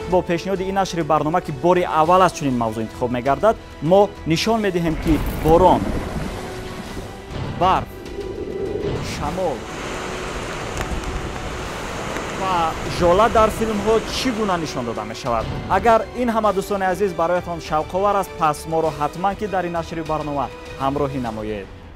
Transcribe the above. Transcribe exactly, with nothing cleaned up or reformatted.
бо пешниҳоди ин нашри барнома ки бори аввал аст чунин мавзӯъ интихоб мегардад, мо нишон медиҳем ки борон, барф, шамол ва жола дар филмҳо чӣ гуна нишон дода мешавад. Агар ин ҳама дӯстони азиз бароятон шавқовар аст, пас моро ҳатман ки дар ин нашри барнома ҳамроҳӣ намоед.